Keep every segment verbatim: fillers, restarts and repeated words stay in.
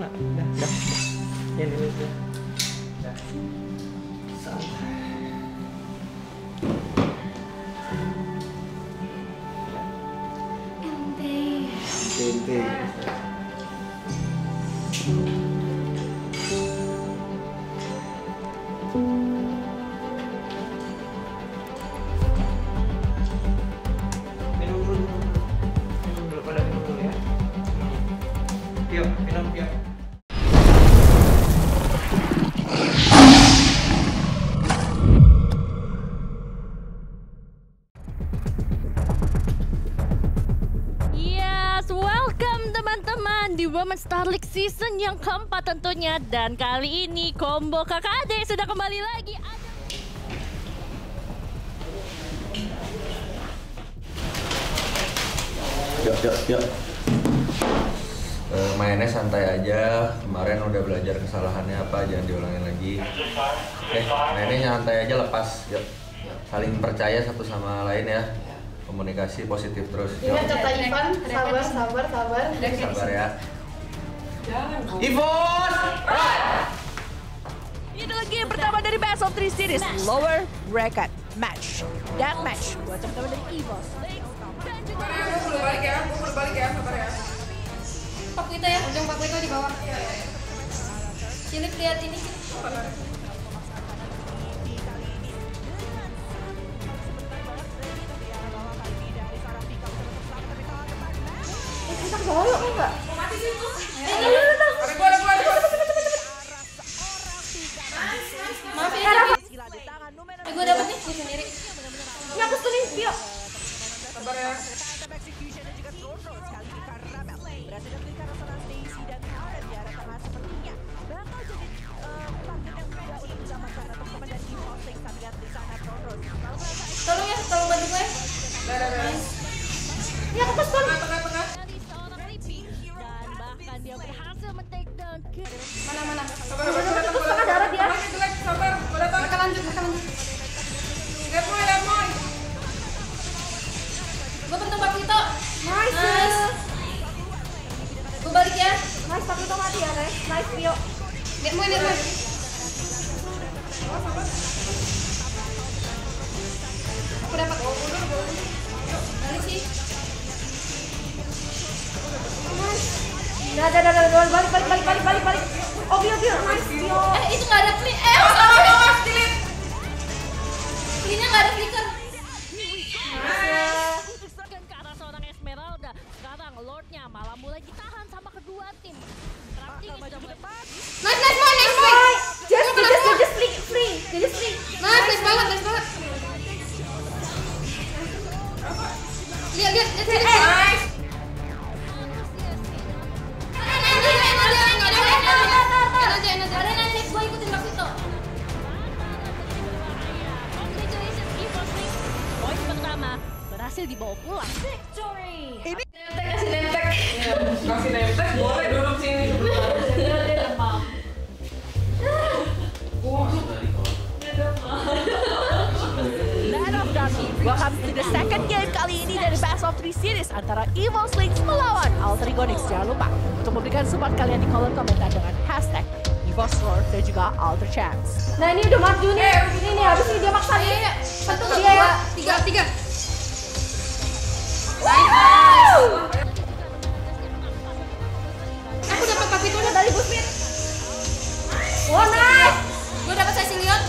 Udah, udah. Ini dulu. Udah. Santai. Ente. Ente. Minum dulu. Minum dulu, pada minum dulu ya. Yuk, minum yuk. Yes, welcome teman-teman di Women's Star League season yang keempat tentunya. Dan kali ini combo kakak adik sudah kembali lagi. Yuk, yuk, yuk. Uh, mainnya santai aja. Kemarin udah belajar kesalahannya apa, jangan diulangin lagi. Oke, mainnya nyantai aja, lepas. Yuk. Saling percaya satu sama lain ya. Komunikasi positif terus. Ingat kata Ivan, sabar, sabar, sabar. Sabar ya. Ivos! Ini lagi yang pertama dari Best of Three Series, Lower Bracket Match. That match buat teman-teman dari Evos. Gue boleh balik ya, gue boleh balik ya, sabar ya. Pak Wito ya, ujung Pak Wito di bawah. Cilip lihat ini. Kita ke bawah yuk, enggak? Mati sih tuh. Eh, ini lu tuh. Ada gua, ada gua, ada gua. Maaf ya, eh, gue dapet nih, gue sendiri. Ini aku tuh nih, Bio. Sabar ya. Tolong ya, tolong bantu gue. Nice. Ya, aku pas tolong. Tengah, tengah. Dan bahkan dia berhasil men-take down ke Mana, mana. Sabar, sabar, sabar. Itu setengah darah dia. Sabar, gue datang. Mereka lanjut, mereka lanjut. Lihat Moy, lihat Moy. Gue bentuk Pak Wito. Nice. Nice. Gue balik ya. Nice, Pak Wito mati ya guys. Nice, Bio. Lihat Moy, lihat Moy. Aku dapat. Balik sih. Nice. Dah, dah, dah, dah, balik, balik, balik, balik, balik, balik. Oh, Bio, Bio, nice, Bio. Eh, itu nggak ada clean. Eh, awas, awas, awas, delete. Cleannya nggak ada flicker. Nice. Ke arah seorang Esmeralda. Sekarang Lordnya malah mulai ditahan sama kedua tim. Crafting sudah mulai. Nice, nice, Moy, nice, Moy. Just, just, just free, free, just free. Nice, nice banget, nice banget. Lihat, lihat, lihat, lihat. Nice. Poin pertama berhasil dibawa pulang. Victory. Ini Kasih nentek. Kasih nentek, boleh duduk sini. Land of Darcy. Welcome to the second game kali ini dari Best of Three Series antara Evos League melawan Altergonix. Jangan lupa untuk memberikan support kalian di kolom komentar dengan hashtag EvosRoar dan juga Alter Champs. Nah ini udah maju nih. Ini nih habis ini dia maksa nih. Satu dia ya. Tiga, tiga. Wow. Aku dapat kapitulnya dari Gusmin. Oh nice. Gue dapat Cecilion.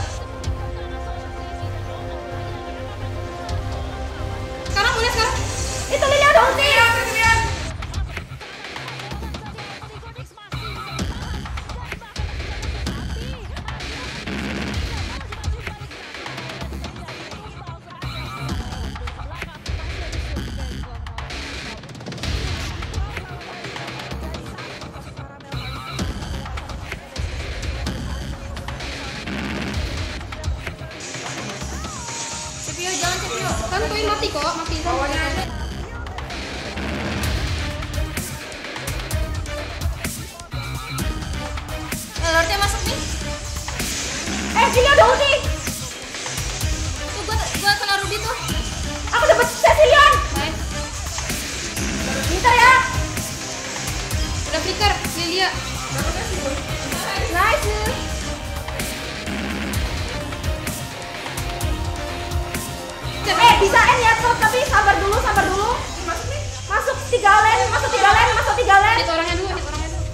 Sekarang boleh sekarang. Itu Lilia ada ulti. Iya, Cecilion. Cepio, jangan Cepio. Tentuin mati kok, mati. Bawahnya ada. Lordnya masuk nih. Eh, sini ada ulti. Tuh gua gua kena Ruby tuh. Aku dapat Cecilion. Nice. Pintar ya. Udah flicker, Lilia. Nice. Eh bisa N ya tuh, tapi sabar dulu, sabar dulu. Masuk tiga lane, masuk tiga lane, masuk tiga lane. Hit orangnya dulu, hit orangnya dulu.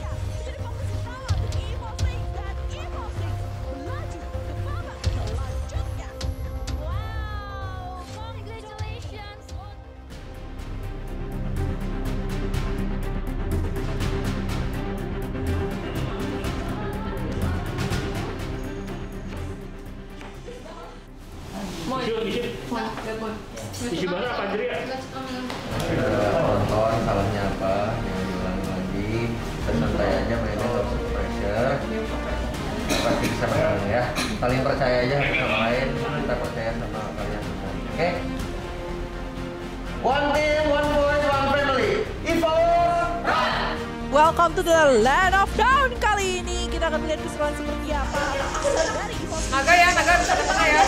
Isi baru apa Andri ya? Nonton salahnya apa, jangan diulangi lagi. Kita santai aja mainnya, nggak usah pressure. Pasti bisa menang ya. Saling percaya aja satu sama lain. Kita percaya sama kalian semua. Oke? Okay? One team, one voice, one family. Evo! Welcome to the Land of Dawn. Kali ini kita akan melihat keseruan seperti apa. Naga ya, naga bisa ke tengah ya.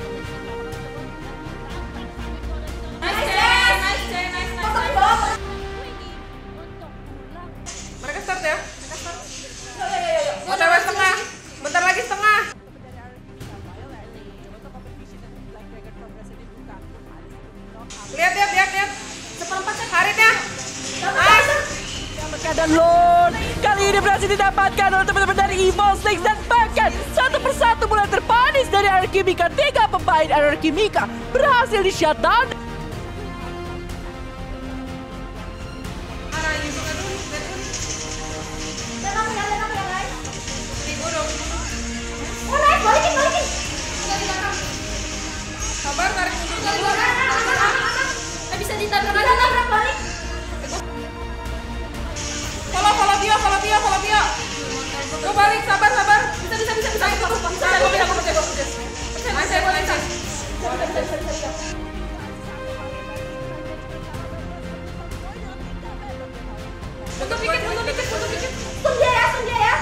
Mereka start ya? Mereka start. O T W setengah. Bentar lagi setengah. Lihat, lihat, lihat, lihat. Seperempat Haritnya. Nice. Dan Lord kali ini berhasil didapatkan oleh teman-teman dari Evil Snakes dan bahkan satu persatu mulai terpanis dari Anarchy Mika. Tiga pemain Anarchy Mika berhasil di shutdown. Sabar, tarik mundur. Bisa ditabrak, bisa tabrak balik. Follow, follow dia, follow dia, follow dia. Gue balik, sabar, sabar. Bisa, bisa, bisa, bisa. Aku percaya, aku percaya, aku percaya. Nice, nice, nice. Untuk dikit, untuk dikit, untuk dikit. Stun dia ya, stun dia ya.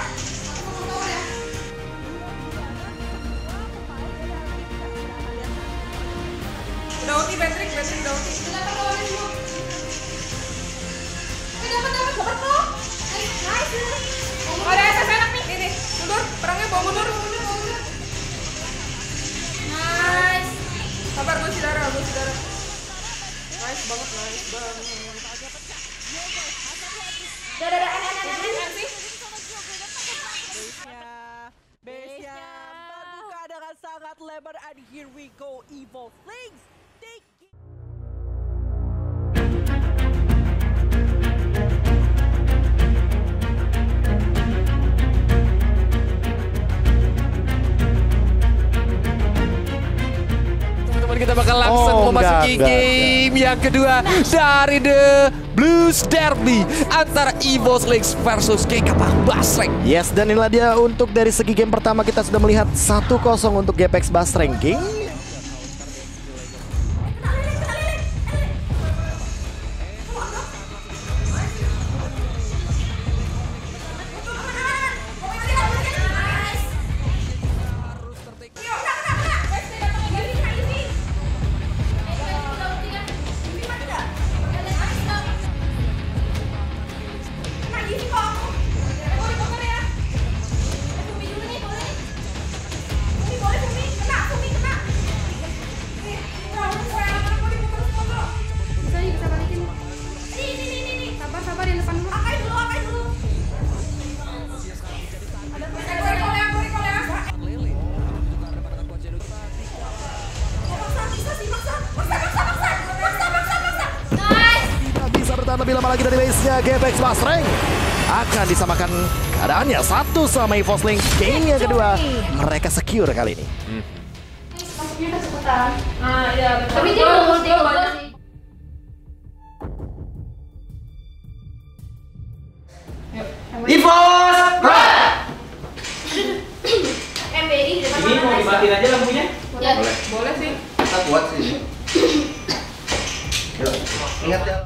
Udah ulti, Patrick, Patrick udah ulti. Dapat, dapat, dapat kok. Nice. Oh, ada S S enak nih. Ini, mundur. Perangnya bawa mundur. Nice. Sabar, gue si darah, gue si darah. Nice banget, nice banget. Udah, udah, udah, N, N, N, N, N. Base-nya terbuka dengan sangat lebar, and here we go, Evil Flings. Take kita bakal langsung Oh, memasuki enggak, enggak, game yang kedua dari The Blues Derby antara Evil Snakes versus G K Basreng. Yes, dan inilah dia untuk dari segi game pertama kita sudah melihat satu kosong untuk G P X Basreng. Game lebih lama lagi dari base-nya G P X Basreng akan disamakan keadaannya satu sama Evil Snakes. Game yang kedua mereka secure kali ini. Masuknya kecepatan. Ah iya, tapi dia belum ulti ke gua sih. Evos! M B I di depan. Ini mau dimatiin aja lampunya? Ya. Boleh. Boleh sih. Kita kuat sih. Yuk, ingat ya.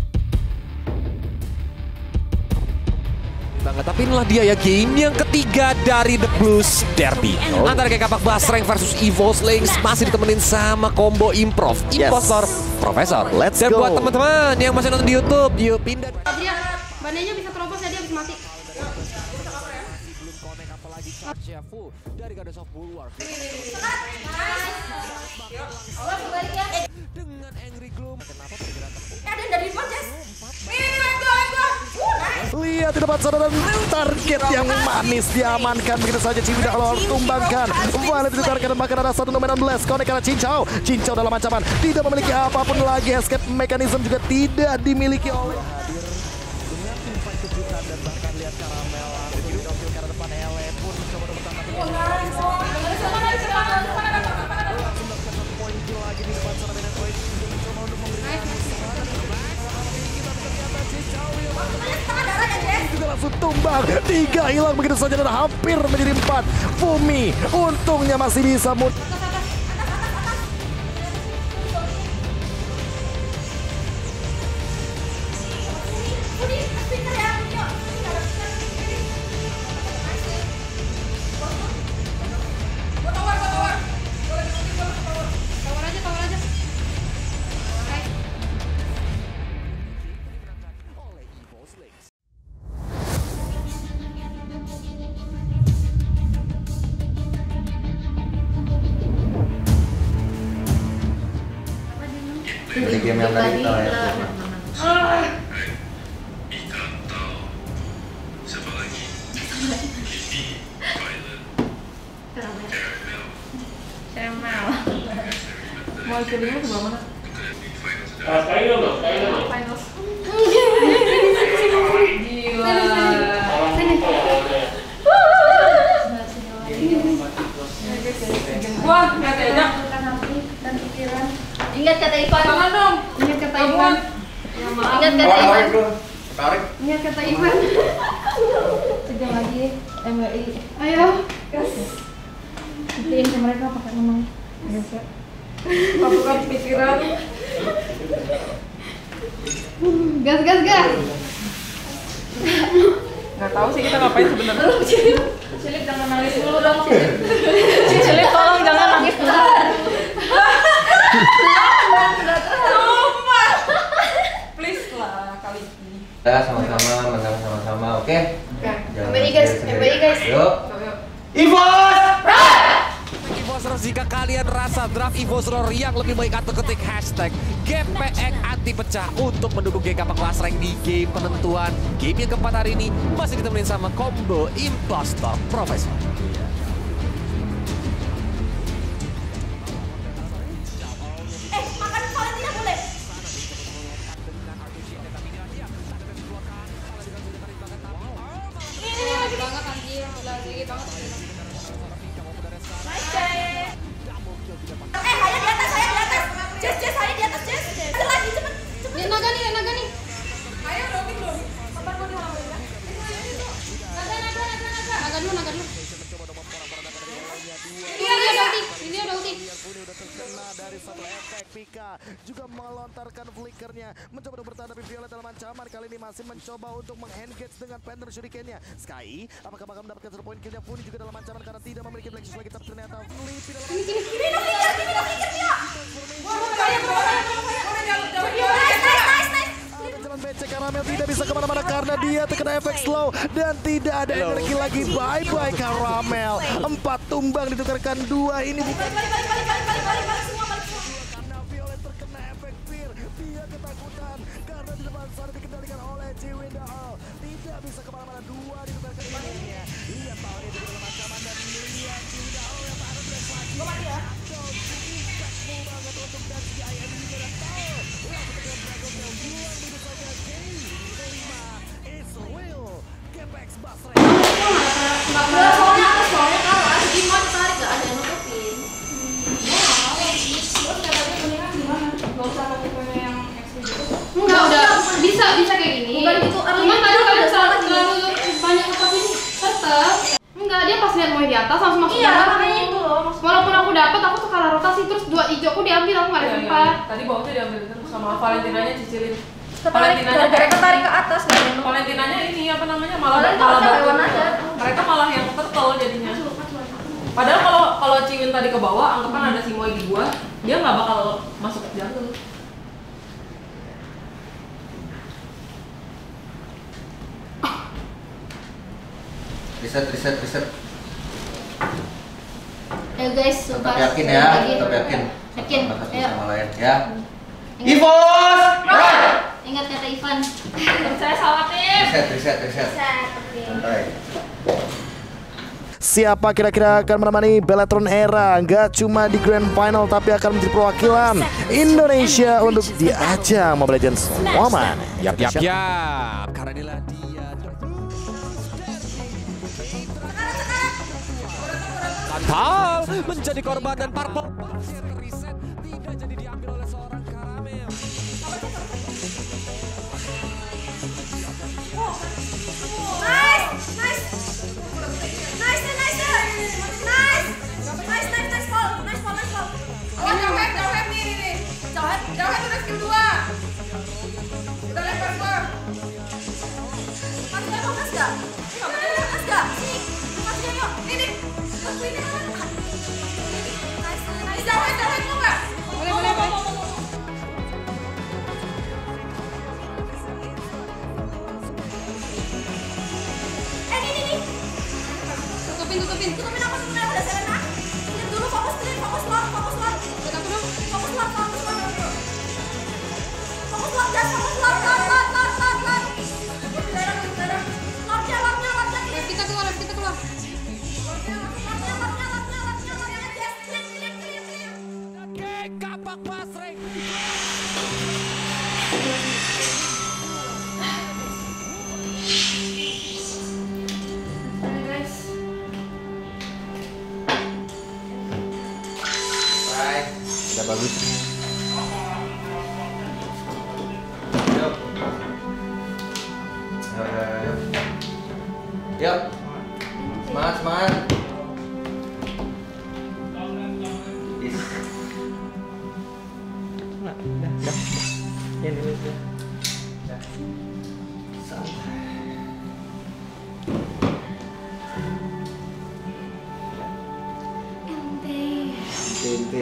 Banget, tapi inilah dia ya game yang ketiga dari The Blues Derby Oh. antara G K Basreng versus Evil Snakes, masih ditemenin sama combo improv Impostor Profesor. Let's Dan go. buat teman-teman yang masih nonton di YouTube, yuk pindah. Dia banenya bisa terobos ya, dia bisa mati. Belum connect apalagi charge-nya full dari Goddess of Bulwark. Dengan Angry Gloom. Kenapa pergerakan? Ada dari depan, Jess. Lihat di depan sana dan target yang manis diamankan. Begitu saja Ciwida kalau harus tumbangkan. Violet ditukarkan dan bahkan ada satu nomor blast. Connect karena Cincau. Cincau dalam ancaman. Tidak memiliki apapun lagi. Escape mechanism juga tidak dimiliki oleh hadir dengan tim fight kejutan dan bahkan lihat Karamel langsung didokil karena depan Ele pun mencoba untuk bertahan. Langsung mendapatkan satu poin kill lagi di depan sana dengan Troy. Mencoba untuk memberikan juga langsung tumbang. Tiga hilang begitu saja dan hampir menjadi empat. Fumi untungnya masih bisa mut. Dari game yang tadi kita lihat. Mau ikutnya sebelah mana? Sekali dulu, sekali dulu. Finals. Gila. Wah, nggak enak. Ingat kata Ivan. Tangan dong. Ingat kata Ivan. Ingat kata Tarik Ivan. dulu. Tarik. Ingat kata Ivan. Sejam lagi M W I. Ayo. Gas. Buktiin ke mereka pakai ngomong. Pasukan pikiran. Gas gas gas. Nggak tahu sih kita ngapain sebenarnya. Cilip jangan nangis dulu dong, Cilip. Cilip tolong jangan nangis dulu. Sumpah. Please lah kali ini. Kita sama-sama, menang sama-sama, oke? M W I guys, M W I guys. Yuk. Evos! Evos, jika kalian rasa draft Evos Roar yang lebih baik atau ketik hashtag G P X anti pecah untuk mendukung G K kelas rank di game penentuan game yang keempat hari ini masih ditemenin sama combo Impostor Profesor. Eh, makan Valentina boleh. Ini lagi banget anjir, lagi banget. Eh, saya di atas, saya di atas. Jess, Jess, saya di atas, Jess. Ada lagi, cepet, cepet. Lihat naga nih, lihat naga nih. Ayo dong dulu. Kapan gua dihalau ya? Naga, naga, naga, naga. Naga dulu, naga dulu. Ini ada ulti, ini ada ulti. Udah terkena dari satu efek. Pika juga melontarkan flickernya, mencoba untuk bertahan tapi Violet dalam ancaman. Kali ini masih mencoba untuk meng-engage dengan Panther Shuriken-nya. Sky, apakah bakal mendapatkan satu poin kill-nya? Funi juga dalam ancaman karena tidak memiliki Black Shoes lagi, tapi ternyata Flippy dalam Ini, ini, ini, ini, ini, ini, Jalan becek Karamel tidak bisa kemana-mana karena dia terkena efek slow dan tidak ada energi lagi. Bye-bye Karamel. Empat tumbang ditukarkan dua. Ini bukan karena Violet terkena efek fear. Dia ketakutan karena di depan sana dikendalikan oleh Ciwida. Tidak bisa kemana-mana. Dua ditukarkan ininya. Lihat powernya juga dalam ancaman dan lihat Ciwida yang tak ada flash lagi. Don't impact full banget untuk dan si I M juga dan tahu. Langsung ke Dragon Bell. Buang minus saja game. Kelima is real. G P X Basre. soalnya aku soalnya kalah. Gimana tarik gak ada yang nutupin. Enggak, udah bisa bisa kayak gini. Bukan gitu, cuman tadi kalau terlalu banyak nutupin tetep. Enggak, dia pas lihat mau di atas langsung masuk. Iya, makanya itu loh. Walaupun aku dapat, aku tuh kalah rotasi terus dua hijau aku diambil, aku nggak ada tempat. Tadi bawahnya diambil terus sama Valentinanya cicilin. Ketarik, gara-gara ketarik ke atas kan. Valentinanya ini apa namanya malah malah bantu. Mereka malah yang turtle jadinya. Padahal kalau kalau Ciwin tadi ke bawah, anggapan ada si Moy di gua, dia nggak bakal masuk ke jungle. Reset, reset, reset. Ayo guys, Tetap yakin ya, tetap yakin. Yakin. Sama satu Ayo. sama lain ya. Evos! Right! Ingat kata Ivan. Saya salah tim. Reset, reset, reset. Santai. Siapa kira-kira akan menemani Bellatrix Era? Nggak cuma di Grand Final, tapi akan menjadi perwakilan Indonesia untuk di ajang Mobile Legends Woman. Yap, yap, yap. Karena inilah dia. Santal menjadi korban dan Purple reset tidak jadi diambil oleh seorang Karamel. Nice, nice, nice, nice, nice, nice, nice, nice ball, nice ball, nice ball. Oh, jauh head, jauh head nih, nih, nih. Jauh head, jauh head udah skill dua. Udah lempar gua. Masih ada fokus gak? Kamu ada fokus gak? Sini, masih ada yuk. Nih, nih. Aku ini kan. Nice, nice. Jauh head, jauh head mau gak? Boleh, boleh, boleh. Tutupin, tutupin, tutupin apa, tutupin apa, udah Selena. Clear dulu, fokus, clear, fokus lock, fokus lock. Buat aku dulu, fokus lock, fokus lock. Fokus lock, gas, fokus lock, lock, lock, lock, lock, lock. Butuh darah, butuh darah. Locknya, locknya, locknya, clear. Kita keluar, kita keluar. Locknya, locknya, locknya, locknya, locknya, locknya, yes, clear, clear, clear, clear. Oke, kapak pasreng. Udah bagus. Yuk. Ayo, ayo, ayo. Yuk. Semangat, semangat. Is. Nah, dah, dah. Yang dulu tuh. Dah. Santai. Ente.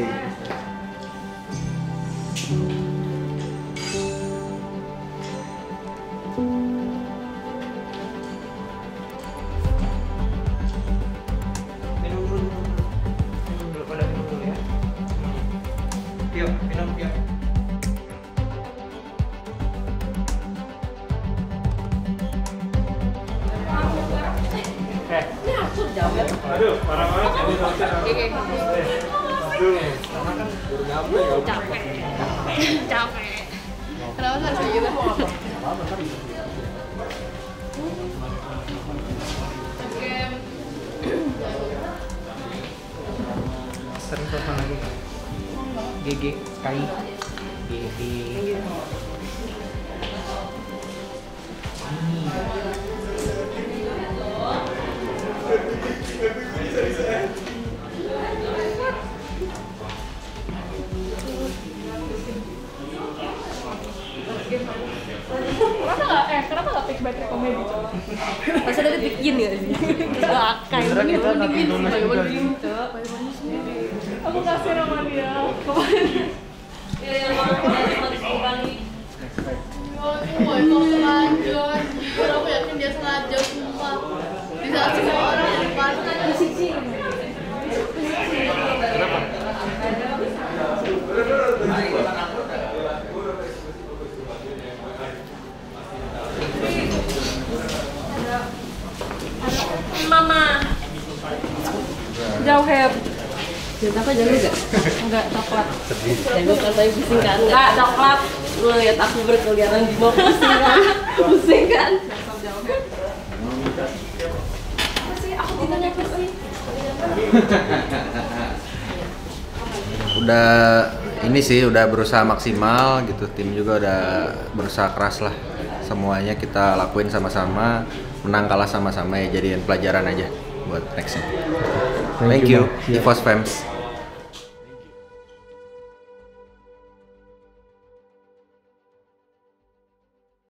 Minum dulu. Minum dulu, pada minum dulu ya. Yuk, minum, yuk. Eh. Aduh, parah banget jadi dokter. Aduh, karena kan baru nyampe ya. Capek. Capek. Kenapa harus kayak gitu? Sering telepon lagi. G G Kai. G G. Kenapa nggak? Eh, kenapa nggak pick back rekomendasi? Masa dari bikin ya sih? Gak akan. Sebenernya kita nanti lunas juga sih. Aku kasih nama dia. Kemarin. Ya, yang mau dari Bali. Wah, itu sengaja. Aku yakin dia sengaja sumpah. Bisa semua orang yang depannya di sisi. Kenapa? Mama. Jauh head. Jangan apa jangan enggak? Enggak coklat. Jangan katanya pusing kan? Enggak coklat. Lu lihat aku berkeliaran di bawah pusing kan? Pusing kan? Masih aku ditanya pusing. Udah ini sih udah berusaha maksimal gitu, tim juga udah berusaha keras lah. Semuanya kita lakuin sama-sama, menang kalah sama-sama ya, jadiin pelajaran aja buat nextnya. Thank you, Evos Fams.